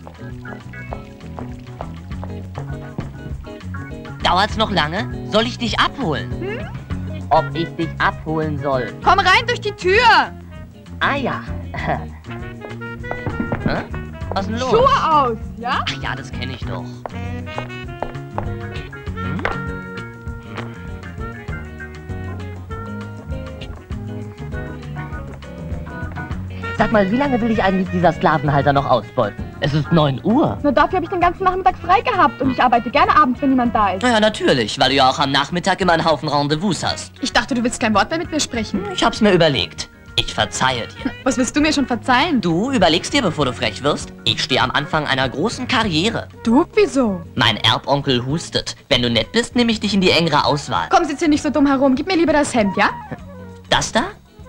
Dauert's noch lange? Soll ich dich abholen? Hm? Ob ich dich abholen soll? Komm rein durch die Tür! Ah ja. Was ist denn los? Schuhe aus, ja? Ach ja, das kenne ich doch. Sag mal, wie lange will ich eigentlich dieser Sklavenhalter noch ausbeuten? Es ist 9 Uhr. Nur dafür habe ich den ganzen Nachmittag frei gehabt und ich arbeite gerne abends, wenn niemand da ist. Ja, natürlich, weil du ja auch am Nachmittag immer einen Haufen Rendezvous hast. Ich dachte, du willst kein Wort mehr mit mir sprechen. Ich hab's mir überlegt. Ich verzeihe dir. Was willst du mir schon verzeihen? Du überlegst dir, bevor du frech wirst. Ich stehe am Anfang einer großen Karriere. Du? Wieso? Mein Erbonkel hustet. Wenn du nett bist, nehme ich dich in die engere Auswahl. Komm, sitz hier nicht so dumm herum. Gib mir lieber das Hemd, ja? Das da?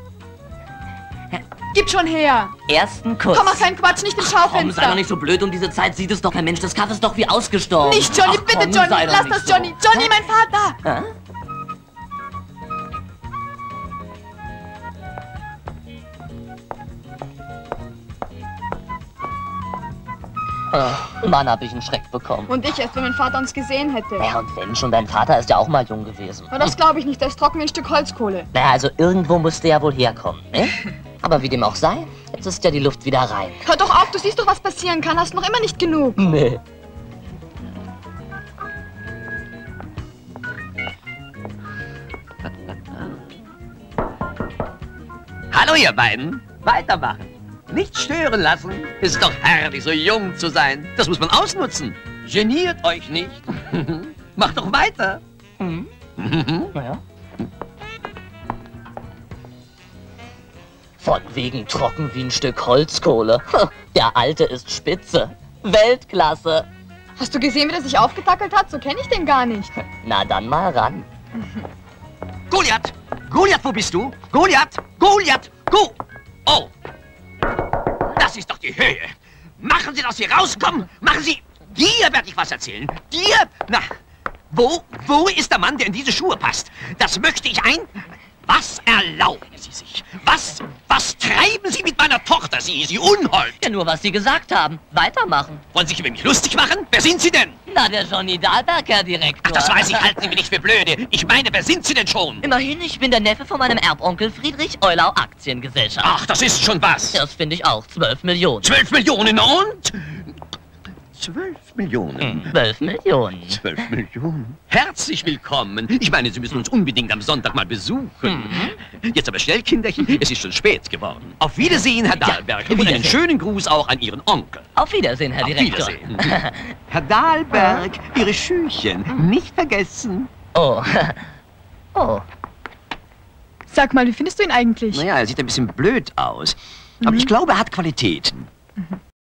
Gib schon her! Ersten Kuss. Komm, mach keinen Quatsch, nicht im Schaufenster. Komm, sei doch nicht so blöd, um diese Zeit sieht es doch kein Mensch. Das Kaff ist doch wie ausgestorben. Nicht Johnny, Ach, bitte komm, Johnny, sei doch lass nicht das so. Johnny. Johnny, mein Vater! Hä? Mann, hab ich einen Schreck bekommen. Und ich erst, wenn mein Vater uns gesehen hätte. Ja, und wenn schon, dein Vater ist ja auch mal jung gewesen. Aber das glaube ich nicht, der ist trocken wie ein Stück Holzkohle. Naja, also irgendwo musste ja wohl herkommen, ne? Aber wie dem auch sei, jetzt ist ja die Luft wieder rein. Hör doch auf, du siehst doch, was passieren kann. Hast noch immer nicht genug. Nee. Hallo, ihr beiden. Weitermachen. Nicht stören lassen. Es ist doch herrlich, so jung zu sein. Das muss man ausnutzen. Geniert euch nicht. Macht doch weiter. Naja. Von wegen trocken wie ein Stück Holzkohle. Der Alte ist spitze. Weltklasse. Hast du gesehen, wie der sich aufgetackelt hat? So kenne ich den gar nicht. Na dann mal ran. Goliath! Goliath, wo bist du? Goliath! Goliath! Oh! Das ist doch die Höhe! Machen Sie, dass Sie rauskommen! Machen Sie... Dir werde ich was erzählen! Dir... Na, wo ist der Mann, der in diese Schuhe passt? Das möchte ich ein... Was erlauben Sie sich? Was treiben Sie mit meiner Tochter? Sie ist unhold! Ja, nur was Sie gesagt haben. Weitermachen. Wollen Sie sich über mich lustig machen? Wer sind Sie denn? Na, der Johnny Dahlberg, Herr Direktor. Ach, das weiß ich, halten Sie mich nicht für blöde. Ich meine, wer sind Sie denn schon? Immerhin, ich bin der Neffe von meinem Erbonkel Friedrich Eulau Aktiengesellschaft. Ach, das ist schon was. Das finde ich auch. 12 Millionen. 12 Millionen und? 12 Millionen. 12 Millionen. 12 Millionen. Herzlich willkommen. Ich meine, Sie müssen uns unbedingt am Sonntag mal besuchen. Jetzt aber schnell, Kinderchen, es ist schon spät geworden. Auf Wiedersehen, Herr Dahlberg. Und einen schönen Gruß auch an Ihren Onkel. Auf Wiedersehen, Herr Auf Direktor. Wiedersehen. Herr Dahlberg, Ihre Schüchen. Nicht vergessen. Oh. Oh. Sag mal, wie findest du ihn eigentlich? Naja, er sieht ein bisschen blöd aus. Aber ich glaube, er hat Qualitäten.